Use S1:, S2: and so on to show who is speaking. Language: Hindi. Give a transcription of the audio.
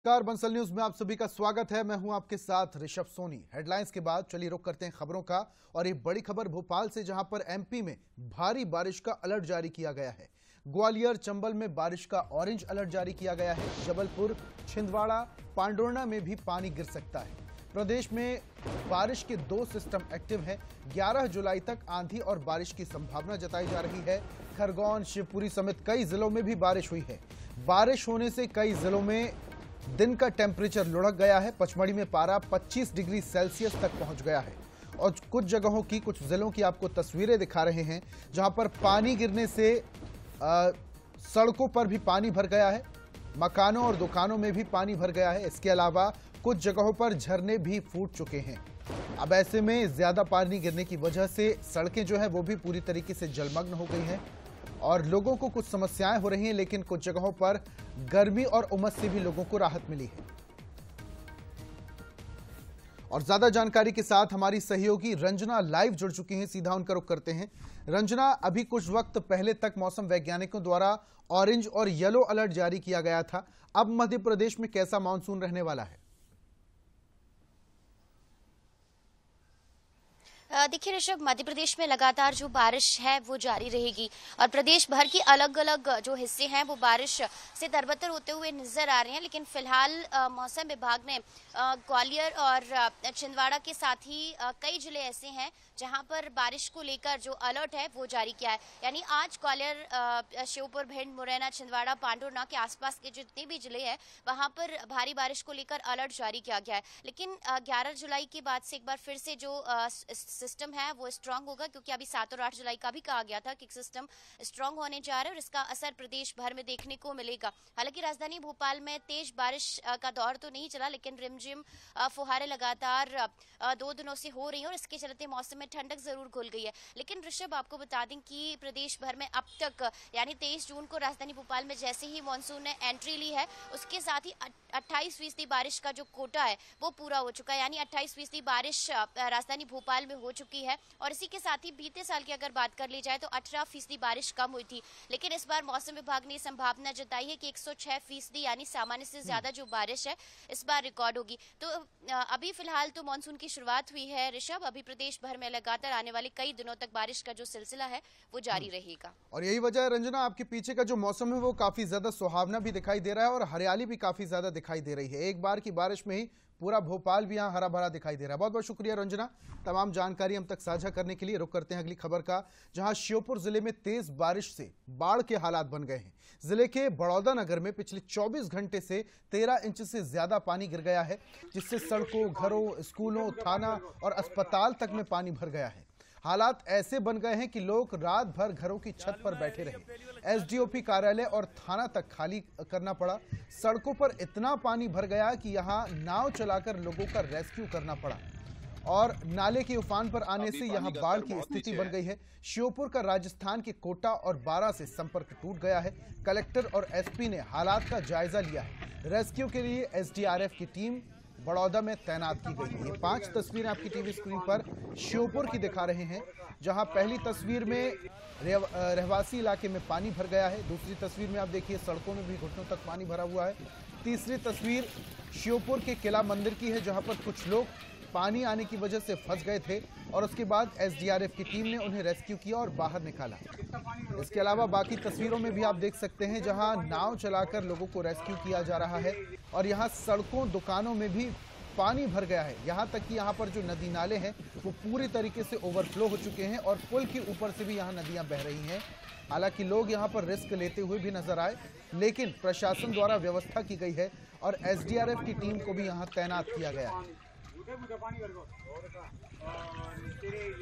S1: नमस्कार, बंसल न्यूज में आप सभी का स्वागत है। मैं हूं आपके साथ ऋषभ सोनी। हेडलाइंस के बाद चलिए रुक करते हैं खबरों का। और एक बड़ी खबर भोपाल से, जहां पर एमपी में भारी बारिश का अलर्ट जारी किया गया है। ग्वालियर चंबल में बारिश का ऑरेंज अलर्ट जारी किया गया है। जबलपुर, छिंदवाड़ा, पांडुर्णा में भी पानी गिर सकता है। प्रदेश में बारिश के 2 सिस्टम एक्टिव हैं। 11 जुलाई तक आंधी और बारिश की संभावना जताई जा रही है। खरगोन, शिवपुरी समेत कई जिलों में भी बारिश हुई है। बारिश होने से कई जिलों में दिन का टेम्परेचर लुढ़क गया है। पचमढ़ी में पारा 25 डिग्री सेल्सियस तक पहुंच गया है। और कुछ जगहों की, कुछ जिलों की आपको तस्वीरें दिखा रहे हैं, जहां पर पानी गिरने से सड़कों पर भी पानी भर गया है। मकानों और दुकानों में भी पानी भर गया है। इसके अलावा कुछ जगहों पर झरने भी फूट चुके हैं। अब ऐसे में ज्यादा पानी गिरने की वजह से सड़कें जो है वो भी पूरी तरीके से जलमग्न हो गई हैं और लोगों को कुछ समस्याएं हो रही हैं, लेकिन कुछ जगहों पर गर्मी और उमस से भी लोगों को राहत मिली है। और ज्यादा जानकारी के साथ हमारी सहयोगी रंजना लाइव जुड़ चुकी हैं। सीधा उनका रुख करते हैं। रंजना, अभी कुछ वक्त पहले तक मौसम वैज्ञानिकों द्वारा ऑरेंज और येलो अलर्ट जारी किया गया था। अब मध्य प्रदेश में कैसा मानसून रहने वाला है?
S2: देखिए ऋषभ, मध्य प्रदेश में लगातार जो बारिश है वो जारी रहेगी और प्रदेश भर की अलग अलग जो हिस्से हैं वो बारिश से तरबतर होते हुए नजर आ रहे हैं। लेकिन फिलहाल मौसम विभाग ने ग्वालियर और छिंदवाड़ा के साथ ही कई जिले ऐसे हैं जहां पर बारिश को लेकर जो अलर्ट है वो जारी किया है। यानी आज ग्वालियर, श्योपुर, भिंड, मुरैना, छिंदवाड़ा, पांडुर्णा के आसपास के जितने भी जिले हैं वहां पर भारी बारिश को लेकर अलर्ट जारी किया गया है। लेकिन 11 जुलाई के बाद से एक बार फिर से जो सिस्टम है वो स्ट्रांग होगा, क्योंकि अभी 7 और 8 जुलाई का भी कहा गया था कि सिस्टम स्ट्रांग होने जा रहा है और इसका असर प्रदेश भर में देखने को मिलेगा। हालांकि राजधानी भोपाल में तेज बारिश का दौर तो नहीं चला, लेकिन रिमझिम फुहारें लगातार 2 दिनों से हो रही हैं और इसके चलते मौसम में ठंडक जरूर घुल गई है। लेकिन ऋषभ, आपको बता दें कि प्रदेश भर में अब तक यानी 23 जून को राजधानी भोपाल में जैसे ही मानसून ने एंट्री ली है, उसके साथ ही 28% बारिश का जो कोटा है वो पूरा हो चुका है। यानी 28% बारिश राजधानी भोपाल में हो चुकी है। और इसी के साथ ही बीते साल की अगर बात कर ली जाए तो 18% बारिश कम हुई थी। लेकिन इस बार मौसम विभाग ने संभावना जताई है कि 106% यानी सामान्य से ज्यादा जो बारिश है इस बार रिकॉर्ड होगी। तो अभी फिलहाल तो मानसून की शुरुआत हुई है ऋषभ। अभी प्रदेश भर में लगातार आने वाले कई दिनों तक बारिश का जो सिलसिला है वो जारी रहेगा।
S1: और यही वजह है रंजना, आपके पीछे का जो मौसम है वो काफी ज्यादा सुहावना भी दिखाई दे रहा है और हरियाली भी काफी ज्यादा दिखाई दे रही है। एक बार की बारिश में ही पूरा भोपाल भी यहाँ हरा भरा दिखाई दे रहा है। बहुत बहुत शुक्रिया रंजना, तमाम जानकारी हम तक साझा करने के लिए। रुक करते हैं अगली खबर का, जहां श्योपुर जिले में तेज बारिश से बाढ़ के हालात बन गए हैं। जिले के बड़ौदा नगर में पिछले 24 घंटे से 13 इंच से ज्यादा पानी गिर गया है, जिससे सड़कों, घरों, स्कूलों, थाना और अस्पताल तक में पानी भर गया है। हालात ऐसे बन गए हैं कि लोग रात भर घरों की छत पर बैठे रहे। एसडीओपी कार्यालय और थाना तक खाली करना पड़ा। सड़कों पर इतना पानी भर गया कि यहां नाव चलाकर लोगों का रेस्क्यू करना पड़ा और नाले के उफान पर आने से यहां बाढ़ की स्थिति बन गई है। श्योपुर का राजस्थान के कोटा और बारा से संपर्क टूट गया है। कलेक्टर और एसपी ने हालात का जायजा लिया है। रेस्क्यू के लिए एसडीआरएफ की टीम बड़ौदा में तैनात की गई है। ये 5 तस्वीरें आपकी टीवी स्क्रीन पर श्योपुर की दिखा रहे हैं, जहां पहली तस्वीर में रहवासी इलाके में पानी भर गया है। दूसरी तस्वीर में आप देखिए सड़कों में भी घुटनों तक पानी भरा हुआ है। तीसरी तस्वीर श्योपुर के किला मंदिर की है, जहां पर कुछ लोग पानी आने की वजह से फंस गए थे और उसके बाद एसडीआरएफ की टीम ने उन्हें रेस्क्यू किया और बाहर निकाला। इसके अलावा बाकी तस्वीरों में भी आप देख सकते हैं, जहां नाव चलाकर लोगों को रेस्क्यू किया जा रहा है और यहां सड़कों, दुकानों में भी पानी भर गया है। यहां तक कि यहां पर जो नदी नाले हैं वो पूरी तरीके से ओवरफ्लो हो चुके हैं और पुल के ऊपर से भी यहां नदियां बह रही हैं। हालांकि लोग यहां पर रिस्क लेते हुए भी नजर आए, लेकिन प्रशासन द्वारा व्यवस्था की गई है और एसडीआरएफ की टीम को भी यहां तैनात किया गया है।